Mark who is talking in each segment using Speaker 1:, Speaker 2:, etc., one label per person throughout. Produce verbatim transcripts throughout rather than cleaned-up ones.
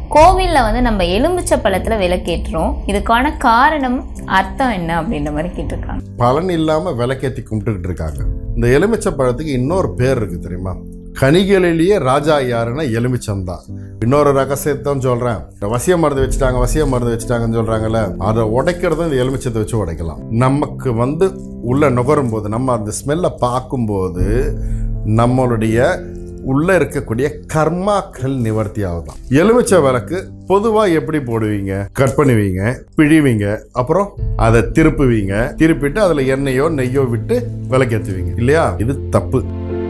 Speaker 1: கோவில்ல வந்து நம்ம எலுமிச்சை பழத்துல விளக்கேற்றுறோம். இதுக்கான காரணம் அர்த்தம் என்ன அப்படின்ற மாதிரி கேட்டிருக்காங்க.
Speaker 2: பலன் இல்லாம விளக்கேற்றி கும்பிட்டுக்கிட்டு இருக்காங்க. இந்த எலுமிச்சை பழத்துக்கு இன்னொரு பேர் இருக்கு தெரியுமா? கனிகளிலேயே ராஜா யாருன்னா எலுமிச்சந்தான். இன்னொரு ரகசியத்தான் சொல்றேன். வசிய மருந்து வச்சுட்டாங்க வசிய மருந்து வச்சுட்டாங்கன்னு சொல்றாங்கல்ல, அதை உடைக்கிறது இந்த எலுமிச்சத்தை வச்சு உடைக்கலாம். நமக்கு வந்து உள்ள நுகரும் போது நம்ம அந்த ஸ்மெல்லை பார்க்கும்போது நம்மளுடைய உள்ள இருக்கக்கூடிய கர்மாக்கள் நிவர்த்தி ஆகுதான். எலுமிச்சை விளக்கு பொதுவா எப்படி போடுவீங்க? கட் பண்ணுவீங்க, பிழிவீங்க, அப்புறம் அதை திருப்புவீங்க, திருப்பிட்டு அதுல எண்ணெயோ நெய்யோ விட்டு விளக்கேற்றுவீங்க இல்லையா? இது தப்பு.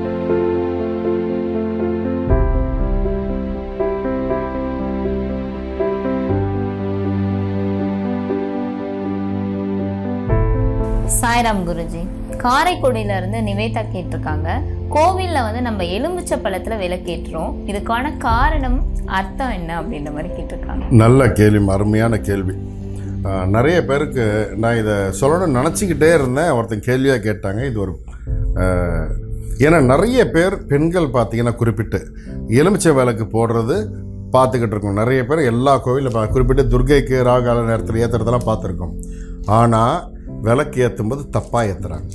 Speaker 1: சாய்ராம் குருஜி, காரைக்குடியில இருந்து நிவேதா கேட்டிருக்காங்க. கோவில்ல வந்து நம்ம எலுமிச்சை பழத்துல விளக்கேற்றுறோம். இதுக்கான காரணம் அர்த்தம் என்ன அப்படின்ற மாதிரி கேட்டிருக்காங்க.
Speaker 2: நல்ல கேள்வி, அருமையான கேள்வி. நிறைய பேருக்கு நான் இதை சொல்லணும்னு நினச்சிக்கிட்டே இருந்தேன். ஒருத்தன் கேள்வியாக கேட்டாங்க. இது ஒரு ஏன்னா நிறைய பேர் பெண்கள் பார்த்தீங்கன்னா குறிப்பிட்டு எலுமிச்சை விளக்கு போடுறது பார்த்துக்கிட்டு இருக்கோம். நிறைய பேர் எல்லா கோவிலும் குறிப்பிட்டு துர்கைக்கு ராகால நேரத்தில் ஏற்றுறதெல்லாம் பார்த்துருக்கோம். ஆனால் விளக்கு ஏற்றும் போது தப்பாக ஏற்றுறாங்க.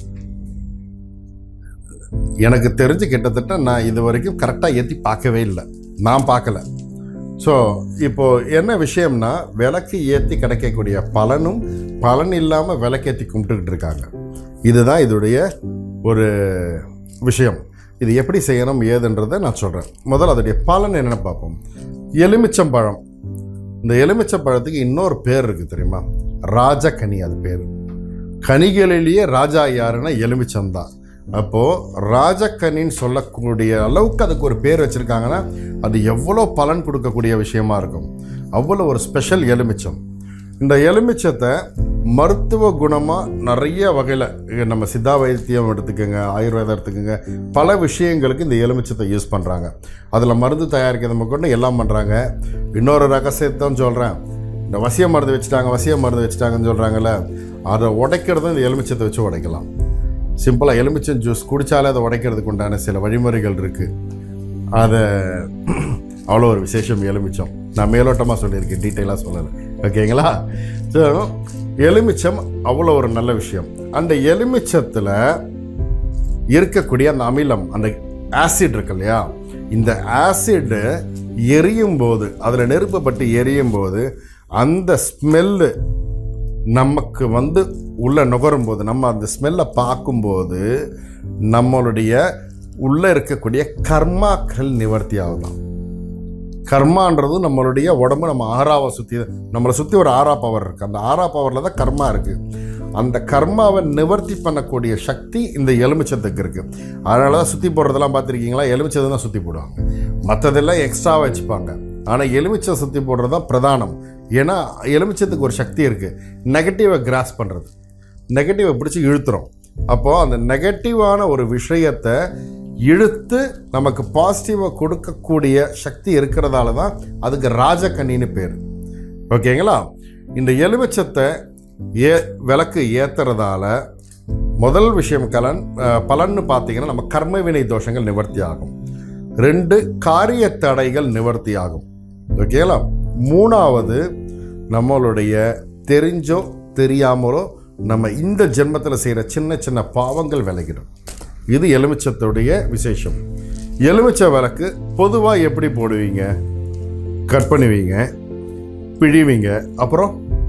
Speaker 2: எனக்கு தெரிஞ்சு கிட்டத்தட்ட நான் இது வரைக்கும் கரெக்டாக ஏற்றி பார்க்கவே இல்லை, நான் பார்க்கல. ஸோ இப்போ என்ன விஷயம்னா, விளக்கு ஏற்றி கிடைக்கக்கூடிய பலனும் பலன் இல்லாமல் விளக்கேற்றி கும்பிட்டுக்கிட்டு இருக்காங்க. இதுதான் இதோடைய ஒரு விஷயம். இது எப்படி செய்யணும் ஏதுன்றதை நான் சொல்கிறேன். முதல்ல அதோடைய பலன் என்னென்னு பார்ப்போம். எலுமிச்சம்பழம். இந்த எலுமிச்சம்பழத்துக்கு இன்னொரு பேர் இருக்குது தெரியுமா? ராஜகனி. அது பேர். கனிகளிலேயே ராஜா யாருன்னா எலுமிச்சந்தான். அப்போது ராஜக்கனின்னு சொல்லக்கூடிய அளவுக்கு அதுக்கு ஒரு பேர் வச்சுருக்காங்கன்னா அது எவ்வளோ பலன் கொடுக்கக்கூடிய விஷயமா இருக்கும். அவ்வளோ ஒரு ஸ்பெஷல் எலுமிச்சம். இந்த எலுமிச்சத்தை மருத்துவ குணமாக நிறைய வகையில் நம்ம சித்தா வைத்தியம் எடுத்துக்கோங்க, ஆயுர்வேதம் எடுத்துக்கோங்க, பல விஷயங்களுக்கு இந்த எலுமிச்சத்தை யூஸ் பண்ணுறாங்க. அதில் மருந்து தயாரிக்கிறது கொண்டு எல்லாம் பண்ணுறாங்க. இன்னொரு ரகசியத்தான் சொல்கிறேன். இந்த வசிய மருந்து வச்சுட்டாங்க வசிய மருந்து வச்சுட்டாங்கன்னு சொல்கிறாங்கல்ல, அதை உடைக்கிறது இந்த எலுமிச்சத்தை வச்சு உடைக்கலாம். சிம்பிளாக எலுமிச்சம் ஜூஸ் குடித்தாலே அதை உடைக்கிறதுக்கு உண்டான சில வழிமுறைகள் இருக்குது. அதை அவ்வளோ ஒரு விசேஷம் எலுமிச்சம். நான் மேலோட்டமாக சொல்லியிருக்கேன், டீட்டெயிலாக சொல்லலை. ஓகேங்களா? ஸோ எலுமிச்சம் அவ்வளோ ஒரு நல்ல விஷயம். அந்த எலுமிச்சத்தில் இருக்கக்கூடிய அந்த அமிலம், அந்த ஆசிட் இருக்கு இல்லையா, இந்த ஆசிடு எரியும் போது, அதில் நெருப்பப்பட்டு எரியும் போது அந்த ஸ்மெல்லு நமக்கு வந்து உள்ள நுகரும் போது, நம்ம அந்த ஸ்மெல்லை பார்க்கும்போது நம்மளுடைய உள்ள இருக்கக்கூடிய கர்மாக்கள் நிவர்த்தி ஆகுதான். கர்மான்றது நம்மளுடைய உடம்பு, நம்ம ஆறாவை சுற்றி, நம்மளை சுற்றி ஒரு ஆறா பவர் இருக்குது. அந்த ஆறா பவரில் தான் கர்மா இருக்குது. அந்த கர்மாவை நிவர்த்தி பண்ணக்கூடிய சக்தி இந்த எலுமிச்சத்துக்கு இருக்குது. அதனால தான் சுற்றி போடுறதெல்லாம் பார்த்துருக்கீங்களா? எலுமிச்சத்தை தான் சுற்றி போடுவாங்க, மற்றதெல்லாம் எக்ஸ்ட்ராவாக வச்சுப்பாங்க. ஆனால் எலுமிச்சை சுற்றி போடுறது தான் பிரதானம். ஏன்னா எலுமிச்சத்துக்கு ஒரு சக்தி இருக்குது, நெகட்டிவை கிராஸ் பண்ணுறது, நெகட்டிவை பிடிச்சி இழுத்துறோம். அப்போது அந்த நெகட்டிவான ஒரு விஷயத்தை இழுத்து நமக்கு பாசிட்டிவாக கொடுக்கக்கூடிய சக்தி இருக்கிறதால தான் அதுக்கு ராஜகன்னின்னு பேர். ஓகேங்களா? இந்த எலுமிச்சத்தை ஏ விளக்கு ஏற்றுறதால முதல் விஷயம் கலன் பலன்னு பார்த்தீங்கன்னா நம்ம கர்மவினை தோஷங்கள் நிவர்த்தி ஆகும். ரெண்டு, காரிய தடைகள் நிவர்த்தி ஆகும். ஓகேங்களா? மூணாவது, நம்மளுடைய தெரிஞ்சோ தெரியாமலோ நம்ம இந்த ஜென்மத்தில் செய்கிற சின்ன சின்ன பாவங்கள் விலகிடும். இது எலுமிச்சத்துடைய விசேஷம். எலுமிச்சை விளக்கு பொதுவாக எப்படி போடுவீங்க? கட் பண்ணுவீங்க, பிழிவீங்க, அப்புறம்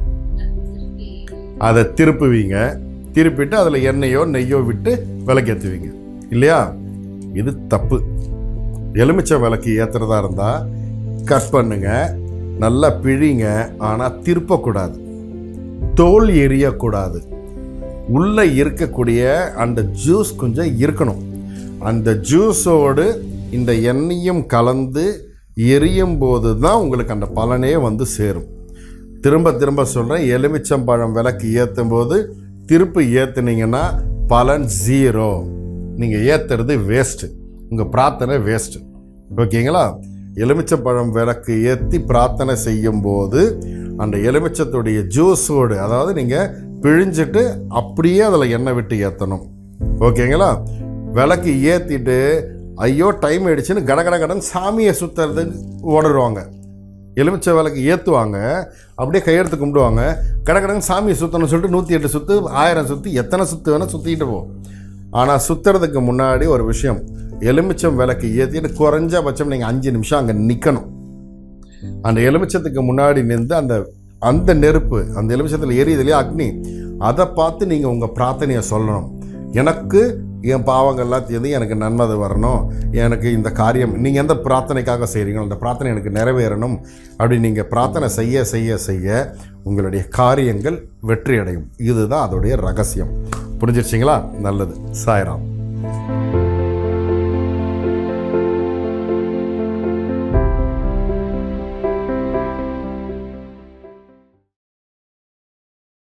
Speaker 2: அதை திருப்புவீங்க, திருப்பிட்டு அதில் எண்ணெயோ நெய்யோ விட்டு விளக்கேற்றுவீங்க இல்லையா? இது தப்பு. எலுமிச்சை விளக்கு ஏற்றுறதா இருந்தால் கட் பண்ணுங்க, நல்லா பிழிங்க, ஆனால் திருப்பக்கூடாது, தோல் எரியக்கூடாது. உள்ளே இருக்கக்கூடிய அந்த ஜூஸ் கொஞ்சம் இருக்கணும். அந்த ஜூஸோடு இந்த எண்ணெயும் கலந்து எரியும் போது தான் உங்களுக்கு அந்த பலனே வந்து சேரும். திரும்ப திரும்ப சொல்கிறேன், எலுமிச்சம்பழம் விளக்கு ஏற்றும் போது திருப்பு ஏற்றுனீங்கன்னா பலன் ஜீரோ. நீங்கள் ஏற்றுறது வேஸ்ட்டு, உங்கள் பிரார்த்தனை வேஸ்ட்டு. ஓகேங்களா? எலுமிச்சம்பழம் விளக்கு ஏற்றி பிரார்த்தனை செய்யும் போது அந்த எலுமிச்சத்துடைய ஜூஸோடு, அதாவது நீங்கள் பிழிஞ்சிட்டு அப்படியே அதில் எண்ணெய் விட்டு ஏற்றணும். ஓகேங்களா? விளக்கு ஏற்றிட்டு ஐயோ டைம் ஆயிடுச்சுன்னு கட கட கடன் சாமியை சுற்றுறதுக்கு ஓடுருவாங்க. எலுமிச்சை விளக்கு ஏற்றுவாங்க, அப்படியே கையெடுத்து கும்பிடுவாங்க, கடை கடைன்னு சாமியை சுற்றணும்னு சொல்லிட்டு நூற்றி எட்டு சுற்று ஆயிரம் சுற்று எத்தனை சுற்று வேணால் சுற்றிக்கிட்டு போவோம். ஆனால் சுற்றுறதுக்கு முன்னாடி ஒரு விஷயம், எலுமிச்சம் விளக்கு ஏற்றிட்டு குறைஞ்சபட்சம் நீங்கள் அஞ்சு நிமிஷம் அங்கே நிற்கணும். அந்த எலுமிச்சத்துக்கு முன்னாடி நின்று அந்த அந்த நெருப்பு, அந்த எலுமிச்சத்தில் எரியுதுலையே அக்னி, அதை பார்த்து நீங்கள் உங்கள் பிரார்த்தனையை சொல்லணும். எனக்கு என் பாவங்கள்லாம் தீர்ந்து எனக்கு நன்மது வரணும், எனக்கு இந்த காரியம், நீங்கள் எந்த பிரார்த்தனைக்காக செய்கிறீங்களோ அந்த பிரார்த்தனை எனக்கு நிறைவேறணும் அப்படி நீங்கள் பிரார்த்தனை செய்ய செய்ய செய்ய உங்களுடைய காரியங்கள் வெற்றி அடையும். இதுதான் அதோடைய ரகசியம். புரிஞ்சிருச்சிங்களா? நல்லது. சாய்ராம்.